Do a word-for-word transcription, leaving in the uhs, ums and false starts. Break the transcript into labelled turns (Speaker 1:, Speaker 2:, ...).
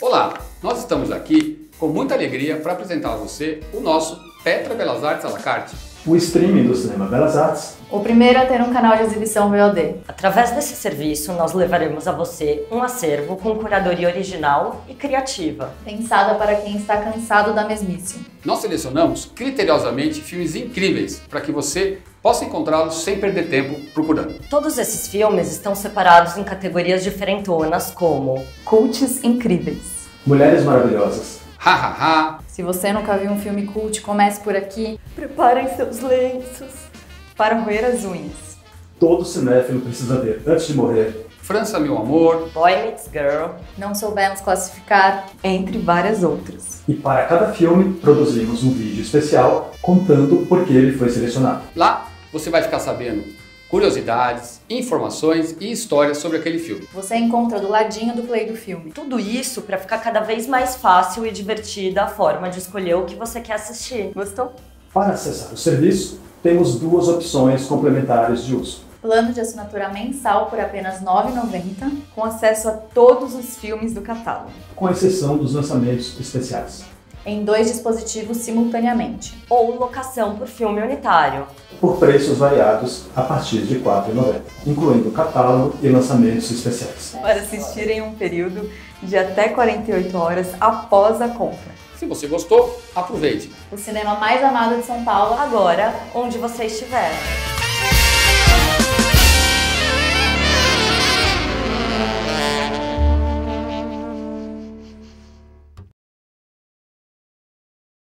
Speaker 1: Olá, nós estamos aqui com muita alegria para apresentar a você o nosso Petra Belas Artes à la carte.
Speaker 2: O streaming do Cinema Belas Artes.
Speaker 3: O primeiro a ter um canal de exibição V O D.
Speaker 4: Através desse serviço, nós levaremos a você um acervo com curadoria original e criativa.
Speaker 3: Pensada para quem está cansado da mesmice.
Speaker 1: Nós selecionamos criteriosamente filmes incríveis para que você possa encontrá-los sem perder tempo procurando.
Speaker 4: Todos esses filmes estão separados em categorias diferentonas como
Speaker 3: Cults incríveis.
Speaker 2: Mulheres maravilhosas.
Speaker 1: Ha ha ha.
Speaker 3: Se você nunca viu um filme cult, comece por aqui.
Speaker 4: Preparem seus lenços para roer as unhas.
Speaker 2: Todo cinéfilo precisa ver antes de morrer.
Speaker 1: França, meu amor.
Speaker 4: Boy Meets Girl.
Speaker 3: Não soubemos classificar,
Speaker 4: Entre várias outras.
Speaker 2: E para cada filme, produzimos um vídeo especial contando por que ele foi selecionado.
Speaker 1: Lá você vai ficar sabendo curiosidades, informações e histórias sobre aquele filme.
Speaker 3: você encontra do ladinho do play do filme.
Speaker 4: Tudo isso para ficar cada vez mais fácil e divertida a forma de escolher o que você quer assistir. Gostou?
Speaker 2: Para acessar o serviço, temos duas opções complementares de uso.
Speaker 3: Plano de assinatura mensal por apenas nove reais e noventa centavos,
Speaker 4: Com acesso a todos os filmes do catálogo.
Speaker 2: Com exceção dos lançamentos especiais.
Speaker 3: em dois dispositivos simultaneamente.
Speaker 4: Ou locação por filme unitário.
Speaker 2: Por preços variados a partir de quatro reais e noventa centavos, incluindo catálogo e lançamentos especiais.
Speaker 4: Para assistir em um período de até quarenta e oito horas após a compra.
Speaker 1: Se você gostou, aproveite!
Speaker 3: O cinema mais amado de São Paulo,
Speaker 4: Agora, onde você estiver.